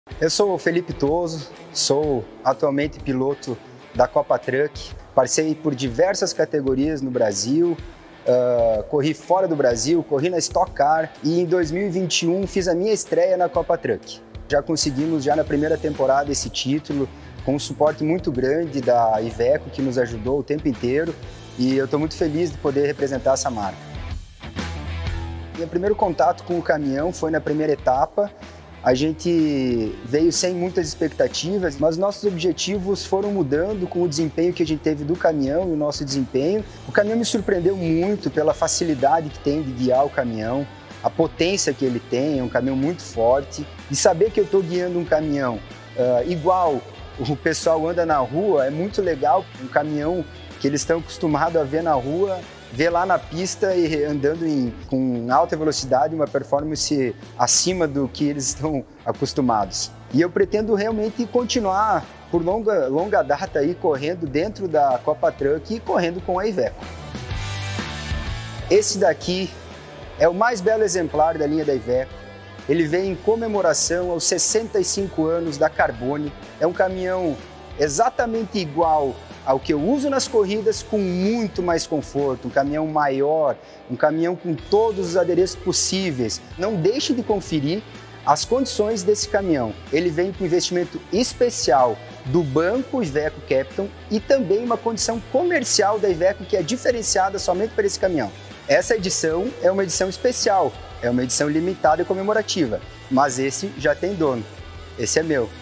Eu sou o Felipe Toso, sou atualmente piloto da Copa Truck, passei por diversas categorias no Brasil, corri fora do Brasil, corri na Stock Car e em 2021 fiz a minha estreia na Copa Truck. Já conseguimos já na primeira temporada esse título, com um suporte muito grande da Iveco, que nos ajudou o tempo inteiro, e eu estou muito feliz de poder representar essa marca. Meu primeiro contato com o caminhão foi na primeira etapa. A gente veio sem muitas expectativas, mas nossos objetivos foram mudando com o desempenho que a gente teve do caminhão e o nosso desempenho. O caminhão me surpreendeu muito pela facilidade que tem de guiar o caminhão, a potência que ele tem, é um caminhão muito forte. E saber que eu estou guiando um caminhão igual o pessoal anda na rua é muito legal. Um caminhão que eles estão acostumados a ver na rua, ver lá na pista e andando com alta velocidade, uma performance acima do que eles estão acostumados. E eu pretendo realmente continuar por longa data aí correndo dentro da Copa Truck e correndo com a Iveco. Esse daqui é o mais belo exemplar da linha da Iveco. Ele vem em comemoração aos 65 anos da Carbone. É um caminhão exatamente igual ao que eu uso nas corridas, com muito mais conforto, um caminhão maior, um caminhão com todos os adereços possíveis. Não deixe de conferir as condições desse caminhão. Ele vem com investimento especial do banco Iveco Capital e também uma condição comercial da Iveco que é diferenciada somente para esse caminhão. Essa edição é uma edição especial, é uma edição limitada e comemorativa, mas esse já tem dono. Esse é meu.